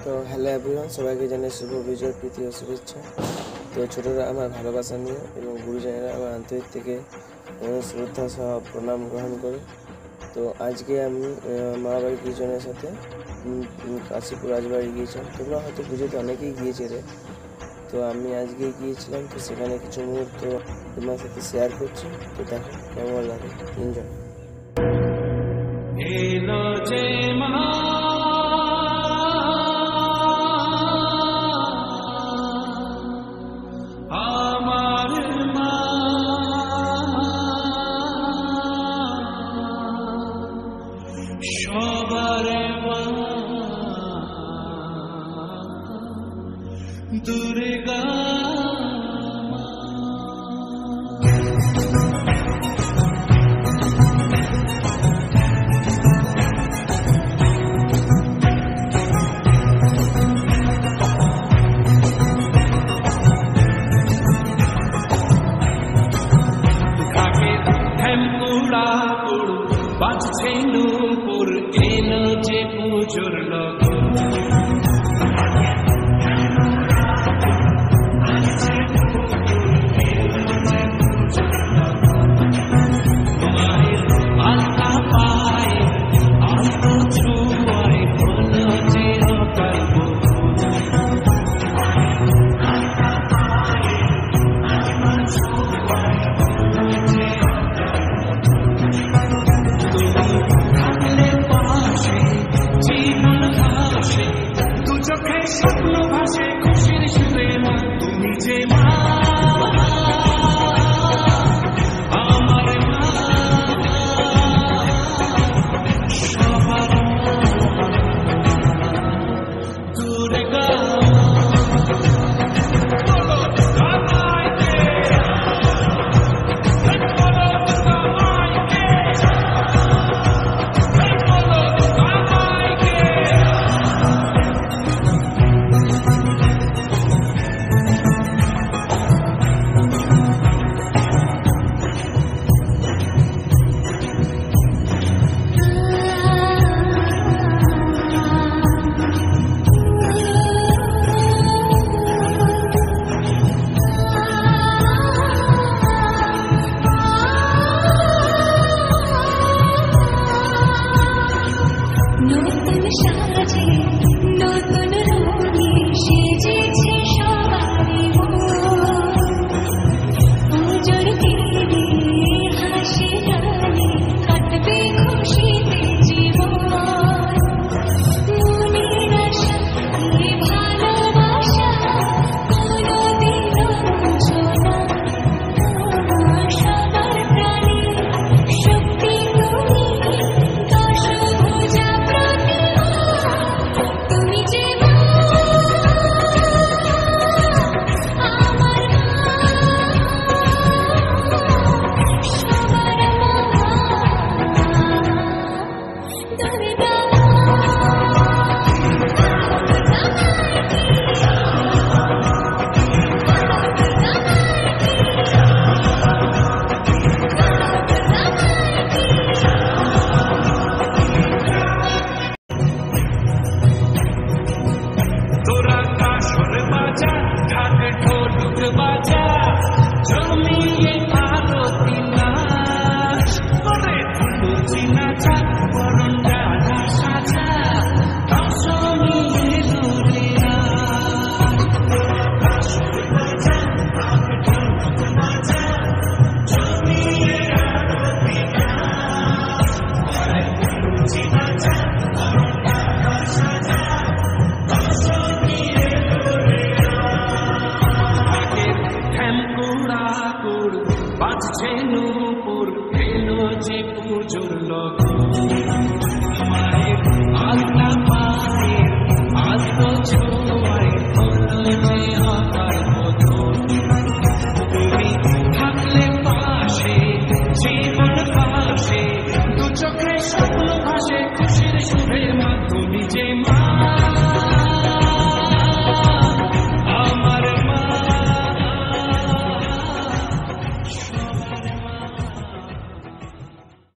তো hello everyone, সবাইকে জানাই শুভ বিজয় প্রীতি ও শুভেচ্ছা। তো ছোটরা আমার ভালোবাসা নিয়ে এবং গুরুজনেরা আমার আন্তরিক থেকে শ্রদ্ধা সহ প্রণাম গ্রহণ করে। তো আজকে আমি মা বাড়ির কিছুজনের সাথে কাশীপুর রাজবাড়ি গিয়েছিলাম। তোমরা হয়তো পুজোতে অনেকেই গিয়েছে রে, তো আমি আজকে গিয়েছিলাম। তো সেখানে কিছু মুহূর্ত তোমার সাথে শেয়ার করছি। তো দেখো কেমন লাগে, এনজয়। दुर्गा বাজছে নূপুর এলো যে পুজোর লোক